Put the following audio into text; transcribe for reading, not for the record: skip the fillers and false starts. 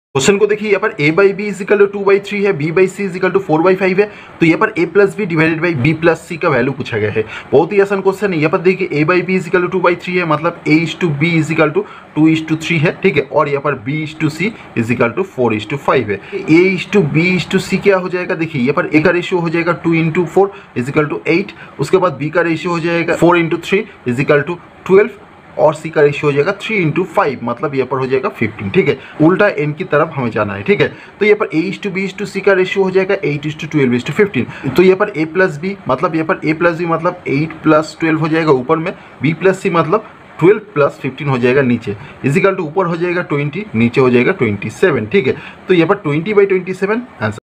Question को देखिए, यहाँ पर a by B equal to 2/3 है, b by C equal to 4/5 है। तो यहाँ पर a plus B divided by b plus C का वैल्यू पूछा गया है। बहुत ही आसान क्वेश्चन है। यहाँ पर देखिए a by B equal to 2/3 है, मतलब a is to B equal to 2:3 है, ठीक है। और यहाँ पर b is to C equal to 4:5 है। a is to B is to C क्या हो जाएगा, देखिए यहाँ पर a का रेशियो हो जाएगा 2 × 4 इजिकल टू 8। उसके बाद b का रेशियो हो जाएगा 4 × 3 इजिकल टू 12 और सी का रेशियो हो जाएगा 3 × 5, मतलब यहाँ पर हो जाएगा 15, ठीक है। उल्टा एन की तरफ हमें जाना है, ठीक है। तो यहाँ पर a is to B is to C का रेशियो हो जाएगा 8:12:15। तो यहाँ पर a प्लस बी मतलब यहाँ पर a प्लस बी मतलब 8 + 12 हो जाएगा ऊपर में, b प्लस सी मतलब 12 + 15 हो जाएगा नीचे, इजिकल टू ऊपर हो जाएगा 20, नीचे हो जाएगा 27, ठीक है। तो यहाँ पर 20/27 आंसर।